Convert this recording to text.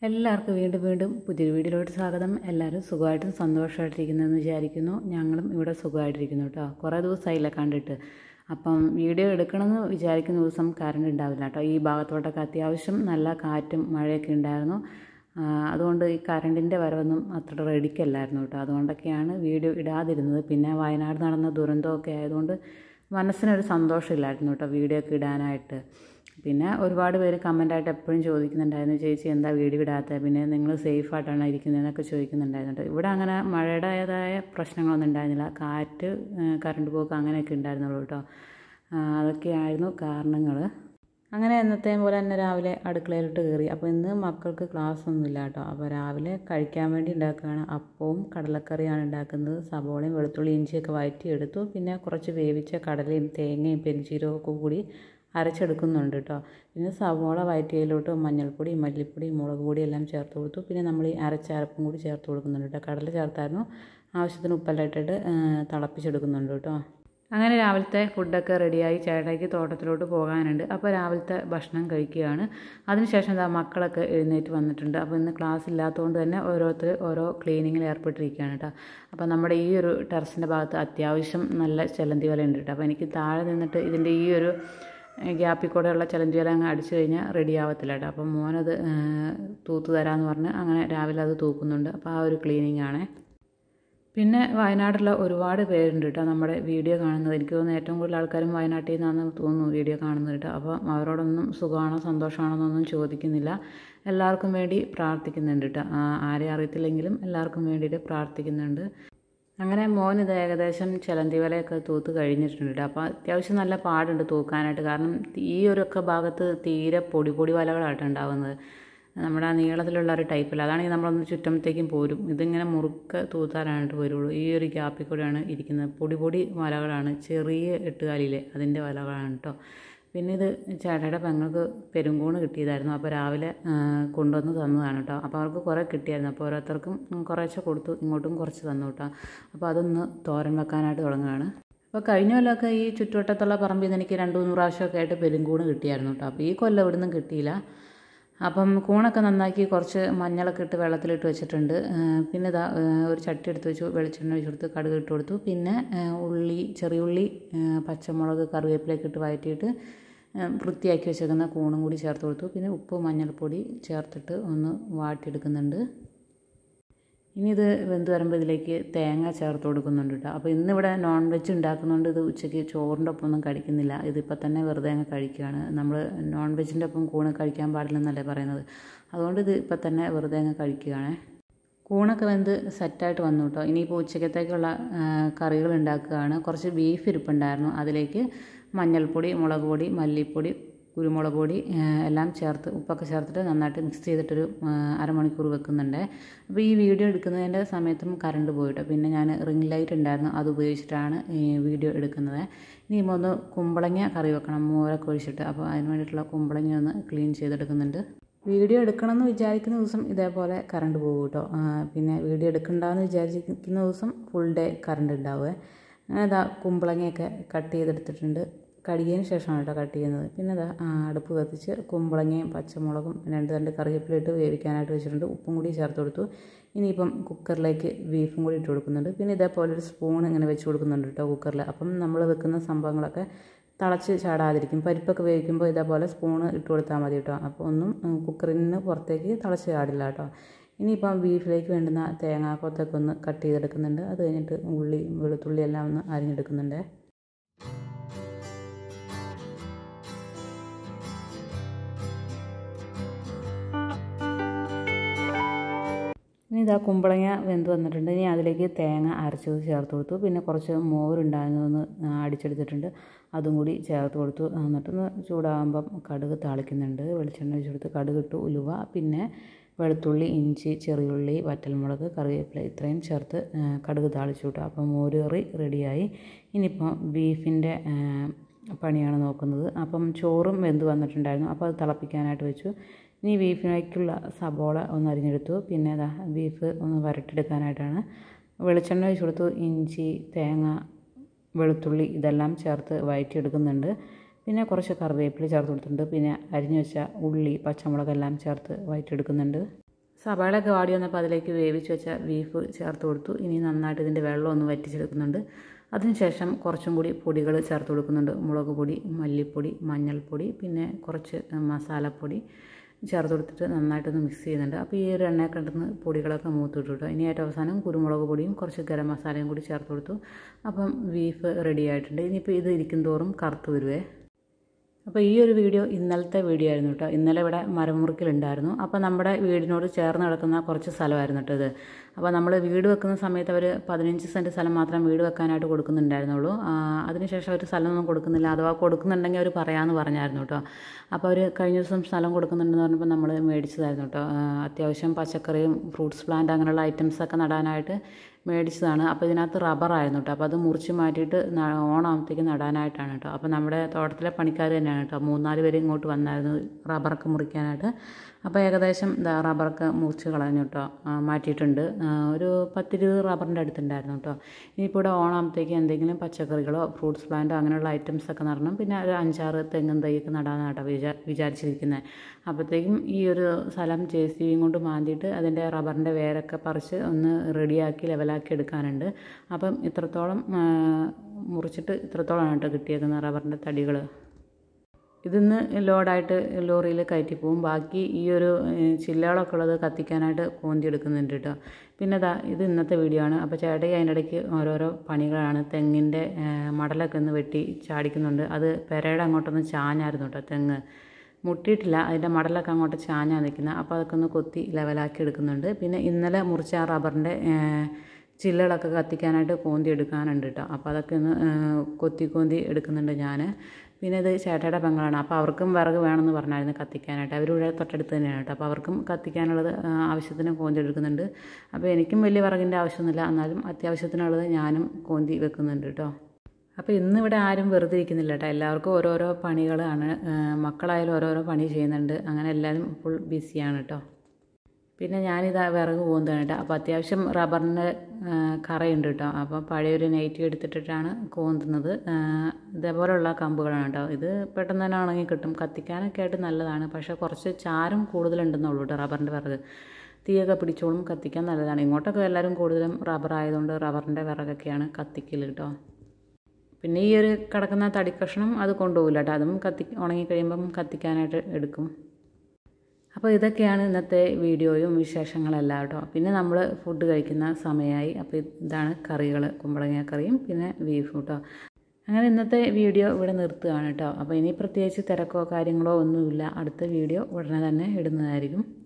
എല്ലാവർക്കും വീണ്ടും പുതിയൊരു വീഡിയോയിലോട്ട് സ്വാഗതം. എല്ലാവരും സുഖമായിട്ടും സന്തോഷമായിട്ടിരിക്കുന്നതെന്ന് വിചാരിക്കുന്നു. ഞങ്ങളും ഇവിടെ സുഖമായിട്ടിരിക്കുന്നു കേട്ടോ. കുറേ ദിവസമായില്ല കണ്ടിട്ട്. അപ്പം വീഡിയോ എടുക്കണമെന്ന് വിചാരിക്കുന്ന ദിവസം കറണ്ട് ഉണ്ടാവില്ല കേട്ടോ. ഈ ഭാഗത്തോട്ടൊക്കെ അത്യാവശ്യം നല്ല കാറ്റും മഴയൊക്കെ ഉണ്ടായിരുന്നു. അതുകൊണ്ട് ഈ കറണ്ടിൻ്റെ വരവൊന്നും അത്ര റെഡിക്കല്ലായിരുന്നു കേട്ടോ. അതുകൊണ്ടൊക്കെയാണ് വീഡിയോ ഇടാതിരുന്നത്. പിന്നെ വയനാട് നടന്ന ദുരന്തമൊക്കെ ആയതുകൊണ്ട് മനസ്സിനൊരു സന്തോഷമില്ലായിരുന്നു കേട്ടോ വീഡിയോ ഒക്കെ ഇടാനായിട്ട്. പിന്നെ ഒരുപാട് പേര് കമൻ്റായിട്ട് എപ്പോഴും ചോദിക്കുന്നുണ്ടായിരുന്നു, ചേച്ചി എന്താ വീഡിയോ ഇടാത്തത്, പിന്നെ നിങ്ങൾ സേഫായിട്ടാണ് ഇരിക്കുന്നതെന്നൊക്കെ ചോദിക്കുന്നുണ്ടായിരുന്നു. ഇവിടെ അങ്ങനെ മഴയുടേതായ പ്രശ്നങ്ങളൊന്നും ഉണ്ടായിരുന്നില്ല. കാറ്റ്, കറണ്ട് പോക്ക് അങ്ങനെയൊക്കെ ഉണ്ടായിരുന്നുള്ളൂ കേട്ടോ. അതൊക്കെയായിരുന്നു കാരണങ്ങൾ. അങ്ങനെ എന്നത്തെയും പോലെ തന്നെ രാവിലെ അടുക്കളയിലോട്ട് കയറി. അപ്പോൾ ഇന്ന് മക്കൾക്ക് ക്ലാസ് ഒന്നുമില്ല കേട്ടോ. അപ്പോൾ രാവിലെ കഴിക്കാൻ വേണ്ടി ഉണ്ടാക്കുകയാണ്. അപ്പവും കടലക്കറിയാണ് ഉണ്ടാക്കുന്നത്. സബോളയും വെളുത്തുള്ളി ഇഞ്ചിയൊക്കെ വഴറ്റിയെടുത്തു. പിന്നെ കുറച്ച് വേവിച്ച കടലയും തേങ്ങയും പെരിഞ്ചീരകമൊക്കെ കൂടി അരച്ചെടുക്കുന്നുണ്ട് കേട്ടോ. പിന്നെ സവോള വഴറ്റിയതിലോട്ട് മഞ്ഞൾപ്പൊടി, മല്ലിപ്പൊടി, മുളക് പൊടി എല്ലാം ചേർത്ത് കൊടുത്തു. പിന്നെ നമ്മൾ ഈ അരച്ച അരപ്പും കൂടി ചേർത്ത് കൊടുക്കുന്നുണ്ട് കേട്ടോ. കടല ചേർത്തായിരുന്നു. ആവശ്യത്തിന് ഉപ്പെല്ലാം ഇട്ടിട്ട് തിളപ്പിച്ചെടുക്കുന്നുണ്ട് കേട്ടോ. അങ്ങനെ രാവിലത്തെ ഫുഡൊക്കെ റെഡിയായി. ചേട്ടയ്ക്ക് തോട്ടത്തിലോട്ട് പോകാനുണ്ട്. അപ്പോൾ രാവിലത്തെ ഭക്ഷണം കഴിക്കുകയാണ്. അതിനുശേഷം എന്താ മക്കളൊക്കെ എഴുന്നേറ്റ് വന്നിട്ടുണ്ട്. അപ്പോൾ ഇന്ന് ക്ലാസ് ഇല്ലാത്തതുകൊണ്ട് തന്നെ ഓരോരുത്തർ ഓരോ ക്ലീനിങ്ങിൽ ഏർപ്പെട്ടിരിക്കുകയാണ് കേട്ടോ. അപ്പോൾ നമ്മുടെ ഈ ഒരു ടെറസിൻ്റെ ഭാഗത്ത് അത്യാവശ്യം നല്ല ചെലന്തി വല ഉണ്ട് കേട്ടോ. അപ്പോൾ എനിക്ക് താഴെ നിന്നിട്ട് ഇതിൻ്റെ ഈ ഒരു ഗ്യാപ്പിൽ കൂടെയുള്ള ചെലന്തി വല അങ്ങ് അടിച്ചു കഴിഞ്ഞാൽ റെഡി ആവത്തില്ല കേട്ടോ. അപ്പം മോനത് തൂത്ത് തരാമെന്ന് പറഞ്ഞ് അങ്ങനെ രാവിലെ അത് തൂക്കുന്നുണ്ട്. അപ്പോൾ ആ ഒരു ക്ലീനിങ് ആണ്. പിന്നെ വയനാട്ടിലുള്ള ഒരുപാട് പേരുണ്ട് കേട്ടോ നമ്മുടെ വീഡിയോ കാണുന്നത്. എനിക്ക് തോന്നുന്നു ഏറ്റവും കൂടുതൽ ആൾക്കാരും വയനാട്ടിൽ നിന്നാണെന്ന് തോന്നുന്നു വീഡിയോ കാണുന്നത് കേട്ടോ. അപ്പോൾ അവരോടൊന്നും സുഖമാണോ സന്തോഷമാണോ എന്നൊന്നും ചോദിക്കുന്നില്ല. എല്ലാവർക്കും വേണ്ടി പ്രാർത്ഥിക്കുന്നുണ്ട് കേട്ടോ. ആരെയും അറിയത്തില്ലെങ്കിലും എല്ലാവർക്കും വേണ്ടിയിട്ട് പ്രാർത്ഥിക്കുന്നുണ്ട്. അങ്ങനെ മോൻ ഇത് ഏകദേശം ചെലന്തി വലയൊക്കെ തൂത്ത് കഴിഞ്ഞിട്ടുണ്ട്. അപ്പോൾ അത്യാവശ്യം നല്ല പാടുണ്ട് തൂക്കാനായിട്ട്. കാരണം ഈ ഒരുക്കെ ഭാഗത്ത് തീരെ പൊടി വലകളായിട്ട് ഉണ്ടാകുന്നത്. നമ്മുടെ ആ നീളത്തിലുള്ള ഒരു ടൈപ്പില്ല. അതാണെങ്കിൽ നമ്മളൊന്ന് ചുറ്റമ്പത്തേക്കും പോരും. ഇതിങ്ങനെ മുറുക്ക തൂത്താനായിട്ട് വരുള്ളൂ. ഈ ഒരു ഗ്യാപ്പിൽ കൂടെയാണ് ഇരിക്കുന്നത്. പൊടി വലകളാണ്. ചെറിയ എട്ടുകാലിയിലെ അതിൻ്റെ വലകളാണ് കേട്ടോ. പിന്നെ ഇത് ചേട്ടയുടെ പെങ്ങൾക്ക് പെരുങ്കൂണ് കിട്ടിയതായിരുന്നു. അപ്പോൾ രാവിലെ കൊണ്ടുവന്ന് തന്നതാണ് കേട്ടോ. അപ്പോൾ അവർക്ക് കുറേ കിട്ടിയായിരുന്നു. അപ്പോൾ ഓരോരുത്തർക്കും കുറേശ്ശെ കൊടുത്തു. ഇങ്ങോട്ടും കുറച്ച് തന്നു കേട്ടോ. അപ്പോൾ അതൊന്ന് തോരൻ വെക്കാനായിട്ട് തുടങ്ങുകയാണ്. അപ്പോൾ കഴിഞ്ഞ കൊല്ലമൊക്കെ ഈ ചുറ്റുവട്ടത്തുള്ള പറമ്പിൽ നിന്ന് എനിക്ക് 2-3 പ്രാവശ്യമൊക്കെ ആയിട്ട് പെരുങ്കൂണ് കിട്ടിയായിരുന്നു കേട്ടോ. അപ്പോൾ ഈ കൊല്ലം ഇവിടെ നിന്നും കിട്ടിയില്ല. അപ്പം കൂണൊക്കെ നന്നാക്കി കുറച്ച് മഞ്ഞളൊക്കെ ഇട്ട് വെള്ളത്തിലിട്ട് വെച്ചിട്ടുണ്ട്. പിന്നെ ഇതാ ഒരു ചട്ടി എടുത്ത് വെച്ചു. വെളിച്ചെണ്ണ ഒഴിച്ച് കൊടുത്ത് കടുക് ഇട്ട് കൊടുത്തു. പിന്നെ ചെറിയുള്ളി, പച്ചമുളക്, കറിവേപ്പിലയൊക്കെ ഇട്ട് വഴറ്റിയിട്ട് വൃത്തിയാക്കി വെച്ചേക്കുന്ന കൂണും കൂടി ചേർത്ത് കൊടുത്തു. പിന്നെ ഉപ്പ്, മഞ്ഞൾപ്പൊടി ചേർത്തിട്ട് ഒന്ന് വാട്ടിയെടുക്കുന്നുണ്ട്. ഇനി ഇത് വെന്ത് വരുമ്പോൾ ഇതിലേക്ക് തേങ്ങ ചേർത്ത് കൊടുക്കുന്നുണ്ട് കേട്ടോ. അപ്പോൾ ഇന്നിവിടെ നോൺ വെജ് ഉണ്ടാക്കുന്നതുകൊണ്ട് ഇത് ഉച്ചയ്ക്ക് ചോറിൻ്റെ ഒപ്പം ഒന്നും കഴിക്കുന്നില്ല. ഇതിപ്പോൾ തന്നെ വെറുതെ അങ്ങ് കഴിക്കുകയാണ്. നമ്മൾ നോൺ വെജിൻ്റെ ഒപ്പം കൂണ് കഴിക്കാൻ പാടില്ലെന്നല്ലേ പറയുന്നത്. അതുകൊണ്ട് ഇത് ഇപ്പം തന്നെ വെറുതെ അങ്ങ് കഴിക്കുകയാണ്. കൂണൊക്കെ വെന്ത് സെറ്റായിട്ട് വന്നു കേട്ടോ. ഇനിയിപ്പോൾ ഉച്ചക്കത്തേക്കുള്ള കറികൾ ഉണ്ടാക്കുകയാണ്. കുറച്ച് ബീഫ് ഇരിപ്പുണ്ടായിരുന്നു. അതിലേക്ക് മഞ്ഞൾപ്പൊടി, മുളക് പൊടി, മല്ലിപ്പൊടി, കുരുമുളക് പൊടി എല്ലാം ചേർത്ത് ഉപ്പൊക്കെ ചേർത്തിട്ട് നന്നായിട്ട് മിക്സ് ചെയ്തിട്ടൊരു അരമണിക്കൂർ വെക്കുന്നുണ്ട്. അപ്പോൾ ഈ വീഡിയോ എടുക്കുന്നതിൻ്റെ സമയത്തും കറണ്ട് പോയിട്ടോ. പിന്നെ ഞാൻ റിംഗ് ലൈറ്റ് ഉണ്ടായിരുന്നു, അത് ഉപയോഗിച്ചിട്ടാണ് ഈ വീഡിയോ എടുക്കുന്നത്. ഇനി ഒന്ന് കുമ്പളങ്ങ കറി വെക്കണം, മോരൊക്കെ ഒഴിച്ചിട്ട്. അപ്പോൾ അതിന് വേണ്ടിയിട്ടുള്ള കുമ്പളങ്ങ ഒന്ന് ക്ലീൻ ചെയ്തെടുക്കുന്നുണ്ട്. വീഡിയോ എടുക്കണമെന്ന് വിചാരിക്കുന്ന ദിവസം ഇതേപോലെ കറണ്ട് പോകും കേട്ടോ. പിന്നെ വീഡിയോ എടുക്കണ്ടെന്ന് വിചാരിക്കുന്ന ദിവസം ഫുൾ ഡേ കറണ്ട് ഉണ്ടാവുക. അങ്ങനെ ഇതാ കുമ്പളങ്ങയൊക്കെ കട്ട് ചെയ്തെടുത്തിട്ടുണ്ട്. കഴുകിയതിന് ശേഷമാണ് കേട്ടോ കട്ട് ചെയ്യുന്നത്. പിന്നെ ഇതാ അടുപ്പ് കത്തിച്ച് കുമ്പളങ്ങയും പച്ചമുളകും 2 തണ്ട് കറിവേപ്പിലിട്ട് വേവിക്കാനായിട്ട് വെച്ചിട്ടുണ്ട്. ഉപ്പും കൂടി ചേർത്ത് കൊടുത്തു. ഇനിയിപ്പം കുക്കറിലേക്ക് ബീഫും കൂടി ഇട്ട് കൊടുക്കുന്നുണ്ട്. പിന്നെ ഇതേപോലെ ഒരു സ്പൂൺ ഇങ്ങനെ വെച്ച് കൊടുക്കുന്നുണ്ട് കേട്ടോ കുക്കറിൽ. അപ്പം നമ്മൾ വെക്കുന്ന സംഭവങ്ങളൊക്കെ തിളച്ച് ചാടാതിരിക്കും. പരിപ്പൊക്കെ വേവിക്കുമ്പോൾ ഇതേപോലെ സ്പൂണ് ഇട്ട് കൊടുത്താൽ മതി കേട്ടോ. അപ്പോൾ ഒന്നും കുക്കറിൽ നിന്ന് പുറത്തേക്ക് തിളച്ച് ചാടില്ല കേട്ടോ. ഇനിയിപ്പം ബീഫിലേക്ക് വേണ്ടുന്ന തേങ്ങാക്കൊത്തൊക്കെ ഒന്ന് കട്ട് ചെയ്തെടുക്കുന്നുണ്ട്. അത് കഴിഞ്ഞിട്ട് ഉള്ളി, വെളുത്തുള്ളി എല്ലാം ഒന്ന് അരിഞ്ഞെടുക്കുന്നുണ്ട്. ഇനി ഇതാ കുമ്പളങ്ങ വെന്ത് വന്നിട്ടുണ്ട്. ഇനി അതിലേക്ക് തേങ്ങ അരച്ചത് ചേർത്ത് കൊടുത്തു. പിന്നെ കുറച്ച് മോരുണ്ടായിരുന്നതൊന്ന് അടിച്ചെടുത്തിട്ടുണ്ട്, അതും കൂടി ചേർത്ത് കൊടുത്തു. എന്നിട്ടൊന്ന് ചൂടാകുമ്പം കടുക് താളിക്കുന്നുണ്ട്. വെളിച്ചെണ്ണ ഒഴിച്ച് കൊടുത്ത് കടുക് ഇട്ടു, ഉലുവ, പിന്നെ വെളുത്തുള്ളി, ഇഞ്ചി, ചെറിയുള്ളി, വറ്റൽമുളക്, കറിവേപ്പില ഇത്രയും ചേർത്ത് കടുക് താളിച്ചു കേട്ടോ. അപ്പോൾ മോര് കറി റെഡിയായി. ഇനിയിപ്പോൾ ബീഫിൻ്റെ പണിയാണ് നോക്കുന്നത്. അപ്പം ചോറും വെന്ത് വന്നിട്ടുണ്ടായിരുന്നു. അപ്പോൾ അത് തിളപ്പിക്കാനായിട്ട് വെച്ചു. ഇനി ബീഫിലേക്കുള്ള സബോള ഒന്ന് അരിഞ്ഞെടുത്തു. പിന്നെ അതാ ബീഫ് ഒന്ന് വരട്ടെടുക്കാനായിട്ടാണ്. വെളിച്ചെണ്ണ ഒഴിച്ച് കൊടുത്തു. ഇഞ്ചി, തേങ്ങ, വെളുത്തുള്ളി ഇതെല്ലാം ചേർത്ത് വഴറ്റിയെടുക്കുന്നുണ്ട്. പിന്നെ കുറച്ച് കറിവേപ്പില ചേർത്ത് കൊടുത്തിട്ടുണ്ട്. പിന്നെ അരിഞ്ഞു വെച്ച ഉള്ളി, പച്ചമുളകെല്ലാം ചേർത്ത് വഴറ്റിയെടുക്കുന്നുണ്ട്. സവാളയൊക്കെ വാടി വന്നപ്പോൾ അതിലേക്ക് വേവിച്ച് വെച്ച ബീഫ് ചേർത്ത് കൊടുത്തു. ഇനി നന്നായിട്ട് ഇതിൻ്റെ വെള്ളം ഒന്ന് വറ്റിച്ചെടുക്കുന്നുണ്ട്. അതിനുശേഷം കുറച്ചും കൂടി പൊടികൾ ചേർത്ത് കൊടുക്കുന്നുണ്ട്. മുളക് പൊടി, മല്ലിപ്പൊടി, മഞ്ഞൾപ്പൊടി, പിന്നെ കുറച്ച് മസാലപ്പൊടി ചേർത്ത് കൊടുത്തിട്ട് നന്നായിട്ടൊന്ന് മിക്സ് ചെയ്യുന്നുണ്ട്. അപ്പോൾ ഈ ഒരു എണ്ണയൊക്കെ ഇടുന്ന പൊടികളൊക്കെ മൂത്തിട്ടു കേട്ടോ. ഇനി ഏറ്റവും അവസാനം കുരുമുളക് പൊടിയും കുറച്ച് ഗരം മസാലയും കൂടി ചേർത്ത് കൊടുത്തു. അപ്പം ബീഫ് റെഡി ആയിട്ടുണ്ട്. ഇനിയിപ്പോൾ ഇത് ഇരിക്കും തോറും കറുത്ത് വരുവേ. അപ്പോൾ ഈ ഒരു വീഡിയോ ഇന്നലത്തെ വീഡിയോ ആയിരുന്നു കേട്ടോ. ഇന്നലെ ഇവിടെ മരമുറിക്കലുണ്ടായിരുന്നു. അപ്പോൾ നമ്മുടെ വീടിനോട് ചേർന്ന് കിടക്കുന്ന കുറച്ച് സ്ഥലമായിരുന്നു കേട്ടോ ഇത്. അപ്പോൾ നമ്മൾ വീട് വെക്കുന്ന സമയത്ത് അവർ 15 സെൻറ്റ് സ്ഥലം മാത്രം വീട് വെക്കാനായിട്ട് കൊടുക്കുന്നുണ്ടായിരുന്നുള്ളൂ. അതിനുശേഷം അവർ സ്ഥലമൊന്നും കൊടുക്കുന്നില്ല. അഥവാ കൊടുക്കുന്നുണ്ടെങ്കിൽ അവർ പറയാമെന്ന് പറഞ്ഞായിരുന്നു കേട്ടോ. അപ്പോൾ അവർ കഴിഞ്ഞ ദിവസം സ്ഥലം കൊടുക്കുന്നുണ്ടെന്ന് പറഞ്ഞപ്പോൾ നമ്മൾ മേടിച്ചതായിരുന്നു കേട്ടോ. അത്യാവശ്യം പച്ചക്കറിയും ഫ്രൂട്ട്സ് പ്ലാന്റ് അങ്ങനെയുള്ള ഐറ്റംസൊക്കെ നടാനായിട്ട് മേടിച്ചതാണ്. അപ്പോൾ ഇതിനകത്ത് റബ്ബറായിരുന്നു കേട്ടോ. അപ്പോൾ അത് മുറിച്ച് മാറ്റിയിട്ട് ഓണാകുമ്പോഴത്തേക്ക് നടാനായിട്ടാണ് കേട്ടോ. അപ്പോൾ നമ്മുടെ തോട്ടത്തിലെ പണിക്കാർ തന്നെയാണ് കേട്ടോ. 3-4 പേര് ഇങ്ങോട്ട് വന്നായിരുന്നു റബ്ബറൊക്കെ മുറിക്കാനായിട്ട്. അപ്പോൾ ഏകദേശം റബ്ബറൊക്കെ മുറിച്ച് കളഞ്ഞു കേട്ടോ, മാറ്റിയിട്ടുണ്ട്. ഒരു 10-20 റബ്ബറിൻ്റെ അടുത്തുണ്ടായിരുന്നു കേട്ടോ. ഇനിയിപ്പോൾ ഇവിടെ ഓണാകുമ്പോഴത്തേക്ക് എന്തെങ്കിലും പച്ചക്കറികളോ ഫ്രൂട്ട്സ് പ്ലാന്റോ അങ്ങനെയുള്ള ഐറ്റംസൊക്കെ നടണം. പിന്നെ ഒരു 5-6 തെങ്ങും തൈയൊക്കെ നടാനാണ് കേട്ടോ വിചാരിച്ചിരിക്കുന്നത്. അപ്പോഴത്തേക്കും ഈ ഒരു സ്ഥലം JCB കൊണ്ട് മാന്തിയിട്ട് അതിൻ്റെ റബ്ബറിൻ്റെ വേരൊക്കെ പറിച്ച് ഒന്ന് റെഡിയാക്കി ലെവലാക്കി എടുക്കാനുണ്ട്. അപ്പം ഇത്രത്തോളം മുറിച്ചിട്ട് ഇത്രത്തോളമാണ് കേട്ടോ കിട്ടിയേക്കുന്നത് റബ്ബറിൻ്റെ തടികൾ. ഇതിന്ന് ലോഡായിട്ട് ലോറിയിൽ കയറ്റി പോകും. ബാക്കി ഈ ഒരു ചില്ലകളൊക്കെ ഉള്ളത് കത്തിക്കാനായിട്ട് കോന്തി എടുക്കുന്നുണ്ട് കേട്ടോ. പിന്നെ ഇത് ഇന്നത്തെ വീഡിയോ ആണ്. അപ്പോൾ ചേട്ടൻ അതിൻ്റെ ഇടയ്ക്ക് ഓരോരോ പണികളാണ്. തെങ്ങിൻ്റെ മടലൊക്കെ ഒന്ന് വെട്ടി ചാടിക്കുന്നുണ്ട്. അത് പെരയുടെ അങ്ങോട്ടൊന്ന് ചാഞ്ഞായിരുന്നു കേട്ടോ. തെങ്ങ് മുട്ടിയിട്ടില്ല, അതിൻ്റെ മടലൊക്കെ അങ്ങോട്ട് ചാഞ്ഞാണ് നിൽക്കുന്നത്. അപ്പോൾ അതൊക്കെ ഒന്ന് കൊത്തി ലെവലാക്കി എടുക്കുന്നുണ്ട്. പിന്നെ ഇന്നലെ മുറിച്ച ആ റബ്ബറിൻ്റെ ചില്ലകളൊക്കെ കത്തിക്കാനായിട്ട് കോന്തി എടുക്കാനുണ്ട് കേട്ടോ. അപ്പോൾ അതൊക്കെ ഒന്ന് കൊത്തി എടുക്കുന്നുണ്ട് ഞാൻ. പിന്നെ ഇത് ചേട്ടയുടെ പെങ്ങളാണ്. അപ്പോൾ അവർക്കും വിറക് വേണമെന്ന് പറഞ്ഞായിരുന്നു കത്തിക്കാനായിട്ട്. അവരിവിടെ തൊട്ടടുത്ത് തന്നെയാണ് കേട്ടോ. അപ്പോൾ അവർക്കും കത്തിക്കാനുള്ളത് ആവശ്യത്തിന് കോന്തി എടുക്കുന്നുണ്ട്. അപ്പോൾ എനിക്കും വലിയ വിറകിൻ്റെ ആവശ്യമൊന്നുമില്ല, എന്നാലും അത്യാവശ്യത്തിനുള്ളത് ഞാനും കോന്തി വെക്കുന്നുണ്ട് കേട്ടോ. അപ്പോൾ ഇന്നിവിടെ ആരും വെറുതെ ഇരിക്കുന്നില്ല കേട്ടോ. എല്ലാവർക്കും ഓരോരോ പണികളാണ്. മക്കളായാലും ഓരോരോ പണി ചെയ്യുന്നുണ്ട്. അങ്ങനെ എല്ലാവരും ഫുൾ ബിസിയാണ് കേട്ടോ. പിന്നെ ഞാനിതാ വിറക് പോകുന്നതാണ് കേട്ടോ. അപ്പോൾ അത്യാവശ്യം റബ്ബറിൻ്റെ കറയുണ്ട് കേട്ടോ. അപ്പോൾ പഴയൊരു നൈറ്റി എടുത്തിട്ടാണ് കോന്തുന്നത്. ഇതേപോലെയുള്ള കമ്പുകളാണ് കേട്ടോ. ഇത് പെട്ടെന്ന് തന്നെ ഉണങ്ങി കിട്ടും. കത്തിക്കാനൊക്കെ ആയിട്ട് നല്ലതാണ്. പക്ഷേ കുറച്ച് ചാരം കൂടുതലുണ്ടെന്നുള്ളൂ കേട്ടോ റബ്ബറിൻ്റെ വിറക്. തീയൊക്കെ പിടിച്ചോളും, കത്തിക്കാൻ നല്ലതാണ്. ഇങ്ങോട്ടൊക്കെ എല്ലാവരും കൂടുതലും റബ്ബർ ആയതുകൊണ്ട് റബ്ബറിൻ്റെ വിറകൊക്കെയാണ് കത്തിക്കൽ കേട്ടോ. പിന്നെ ഈ ഒരു കിടക്കുന്ന തടിക്കഷ്ണം അത് കൊണ്ടുപോകില്ല കേട്ടോ. അതും ഉണങ്ങി കഴിയുമ്പം കത്തിക്കാനായിട്ട് എടുക്കും. അപ്പോൾ ഇതൊക്കെയാണ് ഇന്നത്തെ വീഡിയോയും വിശേഷങ്ങളെല്ലാം കേട്ടോ. പിന്നെ നമ്മൾ ഫുഡ് കഴിക്കുന്ന സമയമായി. അപ്പോൾ ഇതാണ് കറികൾ, കുമ്പളങ്ങ കറിയും പിന്നെ ബീഫും കേട്ടോ. അങ്ങനെ ഇന്നത്തെ വീഡിയോ ഇവിടെ നിർത്തുകയാണ് കേട്ടോ. അപ്പോൾ ഇനി പ്രത്യേകിച്ച് തിരക്കോ കാര്യങ്ങളോ ഒന്നുമില്ല. അടുത്ത വീഡിയോ ഉടനെ തന്നെ ഇടുന്നതായിരിക്കും.